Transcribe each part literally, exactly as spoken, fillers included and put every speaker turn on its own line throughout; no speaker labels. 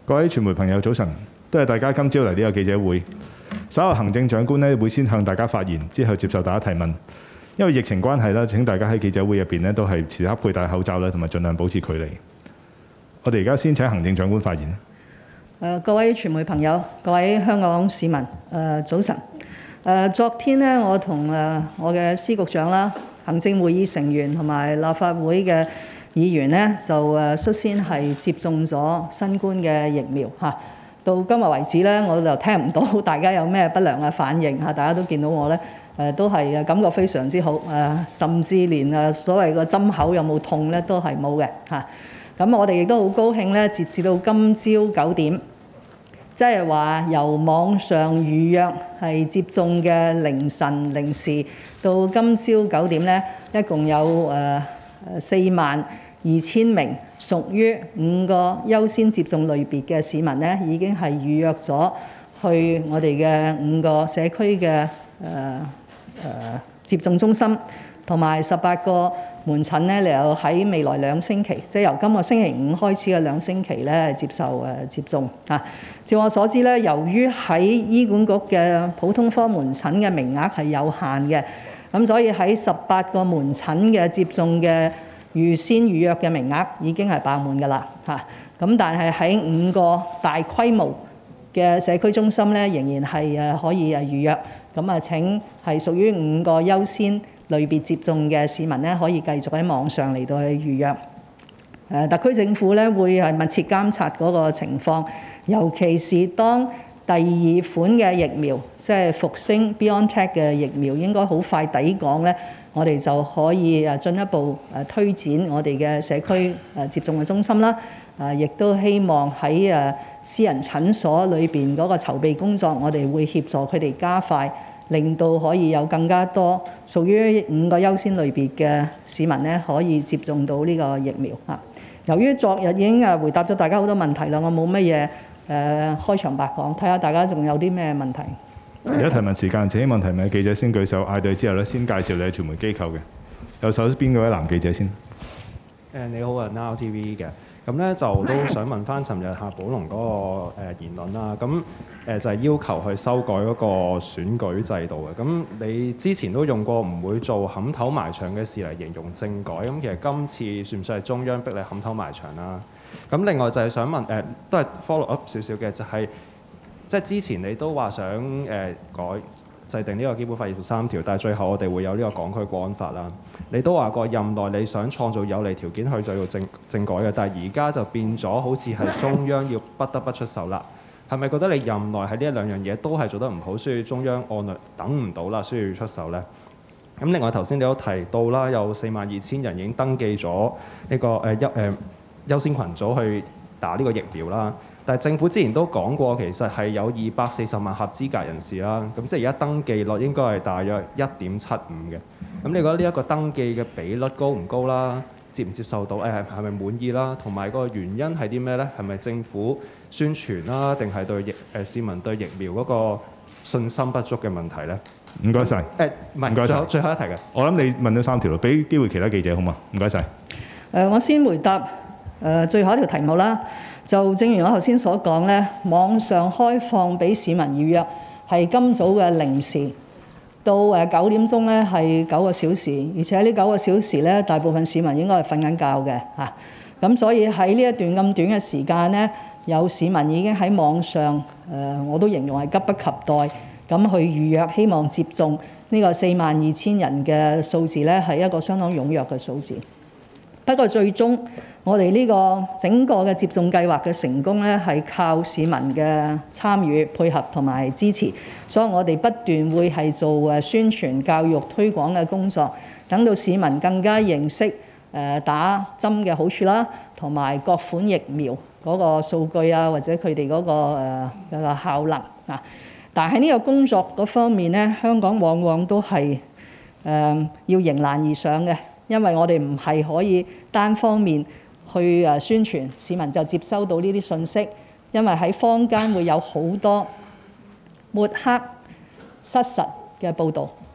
各位傳媒朋友早晨，多謝大家今朝嚟呢個記者會。稍後行政長官咧會先向大家發言，之後接受大家提問。因為疫情關係啦，請大家喺記者會入邊咧都係時刻佩戴口罩啦，同埋盡量保持距離。我哋而家先請行政長官發言。
誒，各位傳媒朋友，各位香港市民，誒早晨。誒，昨天呢，我同誒我嘅司局長啦、行政會議成員同埋立法會嘅議員呢，就誒率先係接種咗新冠嘅疫苗嚇。到今日為止咧，我就聽唔到大家有咩不良嘅反應嚇，大家都見到我咧誒都係感覺非常之好誒，甚至連誒所謂個針口有冇痛咧都係冇嘅嚇。咁我哋亦都好高興咧，截至到今朝九點，即係話由網上預約係接種嘅凌晨零時到今朝九點咧，一共有誒四萬二千名屬於五個優先接種類別嘅市民咧，已經係預約咗去我哋嘅五個社區嘅誒誒接種中心，同埋十八個門診咧，嚟有喺未來兩星期，即係由今個星期五開始嘅兩星期咧，接受誒接種啊。照我所知咧，由於喺醫管局嘅普通科門診嘅名額係有限嘅，咁所以喺十八個門診嘅接種嘅預先預約嘅名額已經係爆滿㗎啦嚇，咁但係喺五個大規模嘅社區中心咧，仍然係誒可以誒預約。咁啊，請係屬於五個優先類別接種嘅市民咧，可以繼續喺網上嚟到去預約。誒，特區政府咧會係密切監察嗰個情況，尤其是當第二款嘅疫苗，即係復星 BioNTech 嘅疫苗，應該好快抵港咧。我哋就可以誒進一步誒推展我哋嘅社區誒接種嘅中心啦。誒，亦都希望喺誒私人診所裏邊嗰個籌備工作，我哋會協助佢哋加快，令到可以有更加多屬於五個優先類別嘅市民咧，可以接種到呢個疫苗嚇。由於昨日已經誒回答咗大家好多問題啦，我冇乜嘢誒開場白講，睇下大家仲有啲咩問題。
而家提問時間，請希望提問嘅記者先舉手，嗌對之後咧，先介紹你係傳媒機構嘅。右手邊嗰位男記者先。
誒你好啊 ，Now T V 嘅，咁咧就都想問翻尋日夏寶龍嗰個言論啦。咁誒就係要求去修改嗰個選舉制度嘅。咁你之前都用過唔會做冚頭埋牆嘅事嚟形容政改。咁其實今次算唔算係中央逼你冚頭埋牆啦？咁另外就係想問誒，都係 follow up 少少嘅，就係、是。即係之前你都話想誒、呃、改制定呢個基本法二十三條，但係最後我哋會有呢個港區國安法啦。你都話過任內你想創造有利條件去做政政改嘅，但係而家就變咗好似係中央要不得不出手啦。係咪覺得你任內喺呢一兩樣嘢都係做得唔好，需要中央按律等唔到啦，需要出手呢？咁另外頭先你都提到啦，有四萬二千人已經登記咗呢、這個誒優誒優先群組去打呢個疫苗啦。但係政府之前都講過，其實係有二百四十萬合資格人士啦，咁即係而家登記率應該係大約一點七五嘅。咁你覺得呢一個登記嘅比率高唔高啦？接唔接受到？誒係咪滿意啦？同埋個原因係啲咩咧？係咪政府宣傳啦，定係對疫誒市民對疫苗嗰個信心不足嘅問題咧？
唔該晒。
誒唔係，最後最後一題嘅。
我諗你問咗三條，俾機會其他記者好嘛？唔該晒。
誒，我先回答誒最後一條題目啦。就正如我頭先所講咧，網上開放俾市民預約係今早嘅零時到誒九點鐘咧，係九個小時，而且呢九個小時咧，大部分市民應該係瞓緊覺嘅嚇。咁所以喺呢一段咁短嘅時間咧，有市民已經喺網上誒、呃，我都形容係急不及待咁去預約，希望接種呢個四萬二千人嘅數字咧，係一個相當踴躍嘅數字。不過最終我哋呢個整個嘅接種計劃嘅成功咧，係靠市民嘅參與、配合同埋支持，所以我哋不斷會係做誒宣傳、教育、推廣嘅工作，等到市民更加認識誒打針嘅好處啦，同埋各款疫苗嗰個數據啊，或者佢哋嗰個誒嗰個效能啊。但係喺呢個工作嗰方面咧，香港往往都係誒要迎難而上嘅，因為我哋唔係可以單方面去誒宣傳，市民就接收到呢啲信息，因為喺坊間會有好多抹黑、失實嘅報導，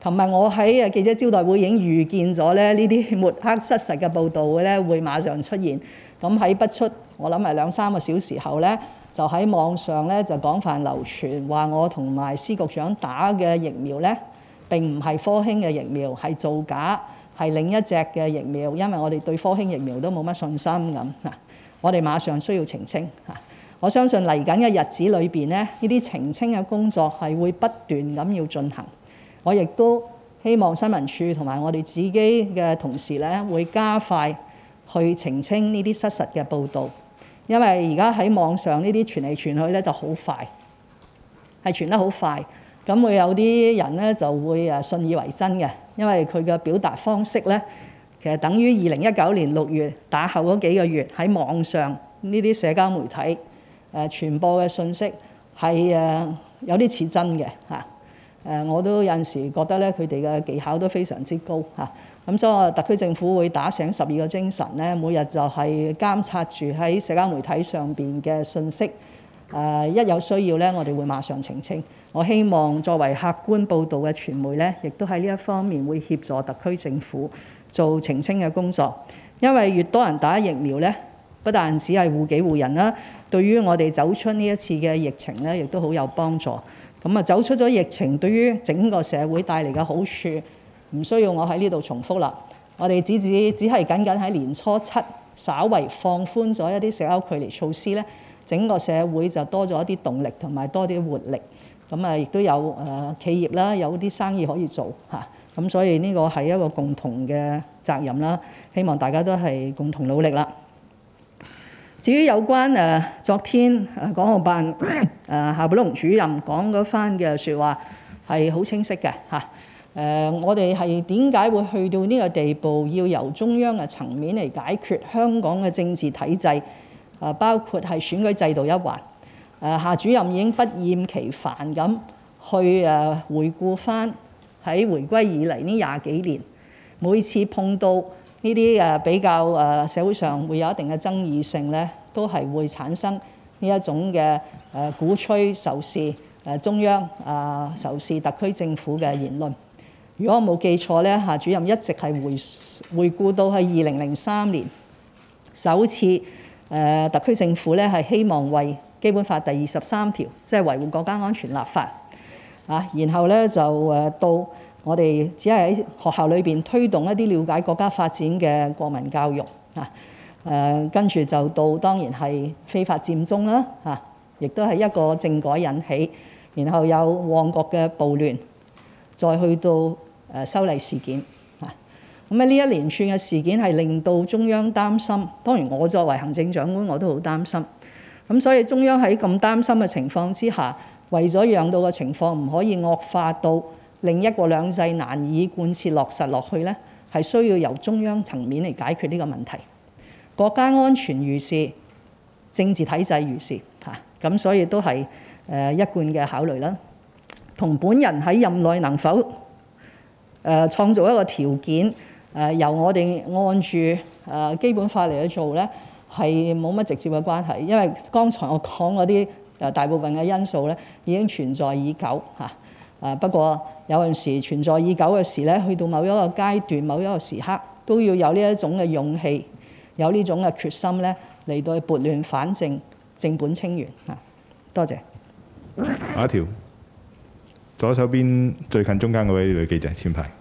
琴日我喺記者招待會已經預見咗咧，呢啲抹黑失實嘅報導咧會馬上出現。咁喺不出我諗係兩三個小時後咧，就喺網上咧就廣泛流傳，話我同埋司局長打嘅疫苗咧並唔係科興嘅疫苗，係造假，係另一隻嘅疫苗。因為我哋對科興疫苗都冇乜信心咁嗱，我哋馬上需要澄清嚇。我相信嚟緊嘅日子裏邊咧，呢啲澄清嘅工作係會不斷咁要進行。我亦都希望新聞處同埋我哋自己嘅同事咧，會加快去澄清呢啲失實嘅報導，因為而家喺網上呢啲傳嚟傳去咧就好快，係傳得好快，咁會有啲人咧就會誒信以為真嘅，因為佢嘅表達方式咧，其實等於二零一九年六月打後嗰幾個月喺網上呢啲社交媒體誒傳播嘅信息係誒有啲似真嘅嚇。誒我都有陣時覺得咧，佢哋嘅技巧都非常之高嚇。咁所以我特區政府會打醒十二個精神咧，每日就係監察住喺社交媒體上邊嘅信息。誒一有需要咧，我哋會馬上澄清。我希望作為客觀報導嘅傳媒咧，亦都喺呢一方面會協助特區政府做澄清嘅工作。因為越多人打疫苗咧，不但只係護己護人啦，對於我哋走出呢一次嘅疫情咧，亦都好有幫助。咁啊，走出咗疫情，對於整個社會帶嚟嘅好處，唔需要我喺呢度重複啦。我哋只只只係僅僅喺年初七稍為放寬咗一啲社交距離措施咧，整個社會就多咗一啲動力同埋多啲活力。咁啊，亦都有誒企業啦，有啲生意可以做嚇。咁所以呢個係一個共同嘅責任啦，希望大家都係共同努力啦。至於有關誒昨天誒港澳辦誒夏寶龍主任講嗰番嘅説話係好清晰嘅嚇。誒我哋係點解會去到呢個地步，要由中央嘅層面嚟解決香港嘅政治體制，誒包括係選舉制度一環。誒夏主任已經不厭其煩咁去誒回顧翻喺回歸以嚟呢廿幾年，每次碰到呢啲誒比較誒社會上會有一定嘅爭議性咧，都係會產生呢一種嘅誒鼓吹仇視誒中央啊仇視特區政府嘅言論。如果我冇記錯咧，夏主任一直係回回顧到係二零零三年首次誒特區政府咧係希望為基本法第二十三條，即係維護國家安全立法啊，然後咧就誒到我哋只係喺學校裏邊推動一啲了解國家發展嘅國民教育啊，誒跟住就到當然係非法佔中啦啊，亦都係一個政改引起，然後有旺角嘅暴亂，再去到誒修例事件啊，咁啊呢一連串嘅事件係令到中央擔心，當然我作為行政長官我都好擔心，咁所以中央喺咁擔心嘅情況之下，為咗讓到個情況唔可以惡化到令一國兩制難以貫徹落實落去咧，係需要由中央層面嚟解決呢個問題。國家安全如是，政治體制如是嚇，咁所以都係誒一貫嘅考慮啦。同本人喺任內能否誒創造一個條件誒，由我哋按住誒基本法嚟去做咧，係冇乜直接嘅關係，因為剛才我講嗰啲誒大部分嘅因素咧已經存在已久嚇。誒不過有陣時存在已久嘅事咧，去到某一個階段、某一個時刻，都要有呢一種嘅勇氣，有呢種嘅決心咧，嚟到去撥亂反正、正本清源嚇。多謝。
下一條，左手邊最近中間嗰位女記者前排。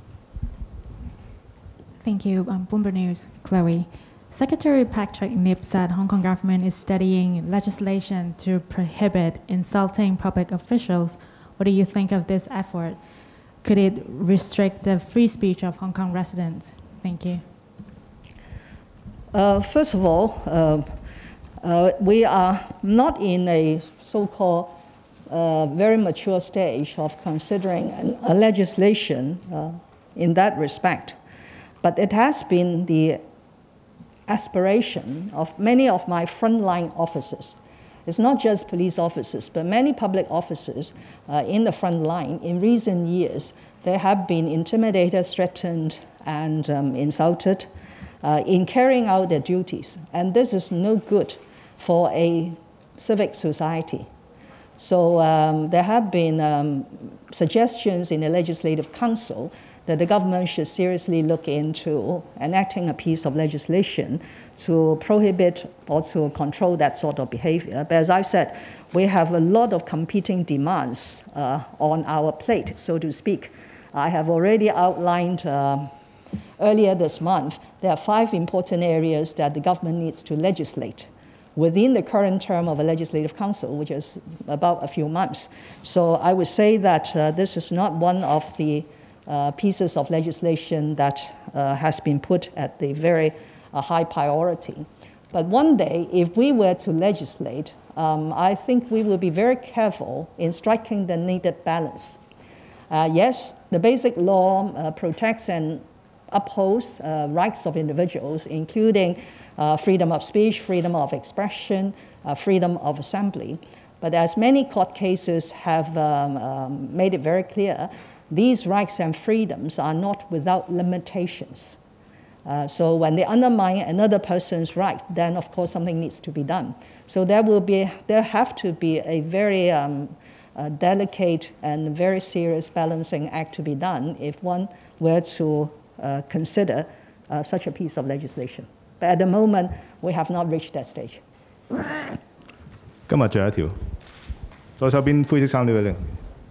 Thank you. Um, Bloomberg News, Chloe. Secretary Patrick Nip said Hong Kong government is studying legislation to prohibit insulting public officials. What do you think of this effort? Could it restrict the free speech of Hong Kong residents? Thank you.
Uh, first of all, uh, uh, we are not in a so-called uh, very mature stage of considering a legislation uh, in that respect. But it has been the aspiration of many of my frontline officers. It's not just police officers, but many public officers uh, in the front line. In recent years, they have been intimidated, threatened, and um, insulted uh, in carrying out their duties. And this is no good for a civic society. So um, there have been um, suggestions in the Legislative Council that the government should seriously look into enacting a piece of legislation to prohibit or to control that sort of behavior. But as I said, we have a lot of competing demands uh, on our plate, so to speak. I have already outlined uh, earlier this month, there are five important areas that the government needs to legislate within the current term of a Legislative Council, which is about a few months. So I would say that uh, this is not one of the uh, pieces of legislation that uh, has been put at the very uh, high priority. But one day, if we were to legislate, um, I think we will be very careful in striking the needed balance. Uh, yes, the basic law uh, protects and upholds uh, rights of individuals, including uh, freedom of speech, freedom of expression, uh, freedom of assembly. But as many court cases have um, um, made it very clear, these rights and freedoms are not without limitations. Uh, so when they undermine another person's right, then of course something needs to be done. So there will be, there have to be a very um, uh, delicate and very serious balancing act to be done if one were to uh, consider uh, such a piece of legislation. But at the moment, we have not reached that stage.
今日最後一條，左手邊灰色衫呢位咧。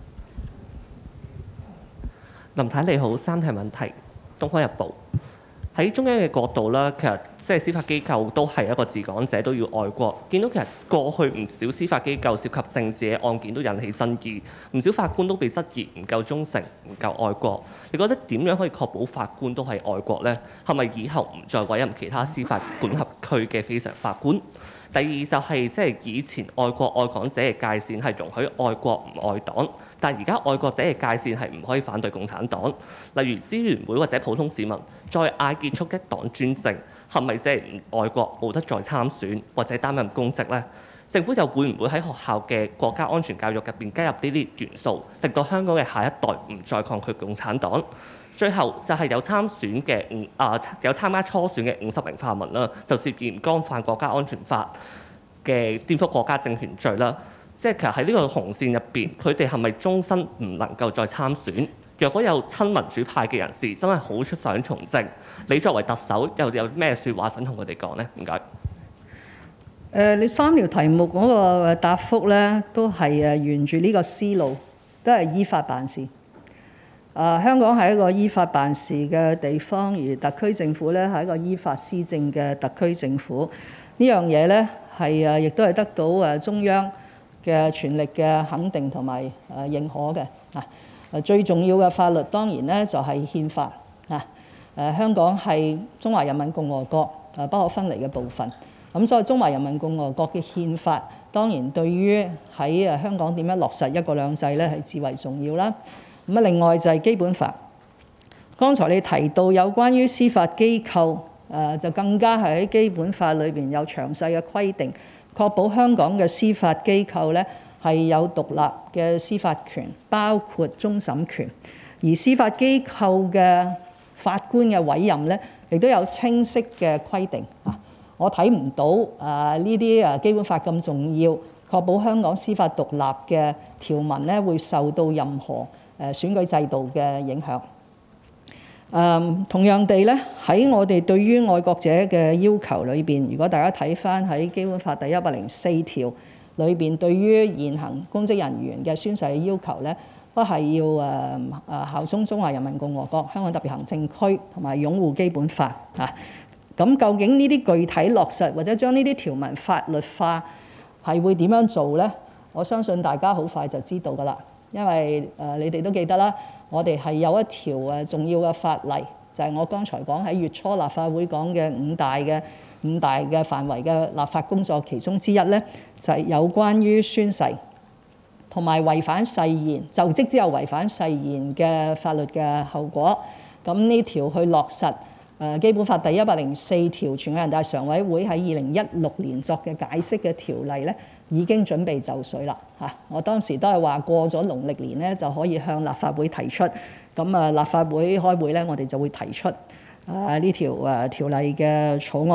林太你好，三題問題，《東方日報》。喺中央嘅角度啦，其實即係司法機構都係一個治港者，都要愛國。見到其實過去唔少司法機構涉及政治嘅案件都引起爭議，唔少法官都被質疑唔夠忠誠、唔夠愛國。你覺得點樣可以確保法官都係愛國呢？係咪以後唔再委任其他司法管轄區嘅非常法官？第二就係即係以前愛國愛港者嘅界線係容許愛國唔愛黨，但而家愛國者嘅界線係唔可以反對共產黨。例如支聯會或者普通市民再嗌結束一黨專政，係咪即係唔愛國冇得再參選或者擔任公職呢？政府又會唔會喺學校嘅國家安全教育入邊加入呢啲元素，令到香港嘅下一代唔再抗拒共產黨？最後就係有參選嘅五啊有參加初選嘅五十名泛民啦，就涉嫌干犯國家安全法嘅顛覆國家政權罪啦。即係其實喺呢個紅線入邊，佢哋係咪終身唔能夠再參選？若果有親民主派嘅人士真係好出想從政，你作為特首又有咩説話想同佢哋講呢？唔該。
誒，你三條題目嗰個答覆咧，都係誒沿住呢個思路，都係依法辦事。啊，香港係一個依法辦事嘅地方，而特區政府咧係一個依法施政嘅特區政府。呢樣嘢咧係誒，亦都係得到誒中央嘅全力嘅肯定同埋誒認可嘅。啊，誒最重要嘅法律當然咧就係憲法。啊，誒香港係中華人民共和國誒不可分離嘅部分。咁所以中華人民共和國嘅憲法當然對於喺誒香港點樣落實一國兩制咧係至為重要啦。咁啊，另外就係基本法。剛才你提到有關於司法機構，誒就更加係喺基本法裏邊有詳細嘅規定，確保香港嘅司法機構咧係有獨立嘅司法權，包括終審權。而司法機構嘅法官嘅委任咧，亦都有清晰嘅規定啊。我睇唔到啊呢啲誒基本法咁重要，確保香港司法獨立嘅條文咧會受到任何誒選舉制度嘅影響。誒同樣地咧，喺我哋對於愛國者嘅要求裏邊，如果大家睇翻喺基本法第一百零四條裏邊，對於現行公職人員嘅宣誓嘅要求咧，都係要誒誒效忠中華人民共和國香港特別行政區同埋擁護基本法啊。咁究竟呢啲具體落實或者將呢啲條文法律化係會點樣做咧？我相信大家好快就知道㗎啦。因為誒、呃、你哋都記得啦，我哋係有一條誒重要嘅法例，就係、是、我剛才講喺月初立法會講嘅五大嘅五大嘅範圍嘅立法工作，其中之一咧就係、是、有關於宣誓同埋違反誓言就職之後違反誓言嘅法律嘅後果。咁呢條去落實誒基本法第一百零四條，全國人大常委會喺二零一六年作嘅解釋嘅條例咧，已經準備就緒啦嚇！我當時都係話過咗農曆年咧就可以向立法會提出，咁啊立法會開會咧，我哋就會提出啊呢條誒條例嘅草案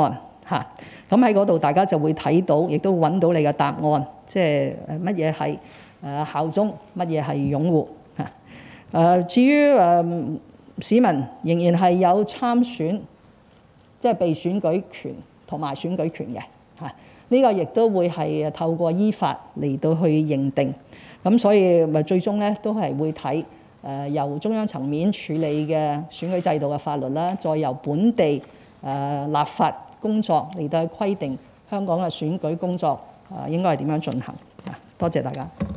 嚇。咁喺嗰度大家就會睇到，亦都揾到你嘅答案，即係誒乜嘢係誒效忠，乜嘢係擁護嚇。誒至於誒市民仍然係有參選，即係被選舉權同埋選舉權嘅嚇。呢個亦都會係透過依法嚟到去認定。咁所以咪最終咧都係會睇誒由中央層面處理嘅選舉制度嘅法律啦，再由本地誒立法工作嚟到去規定香港嘅選舉工作誒應該係點樣進行。多謝大家。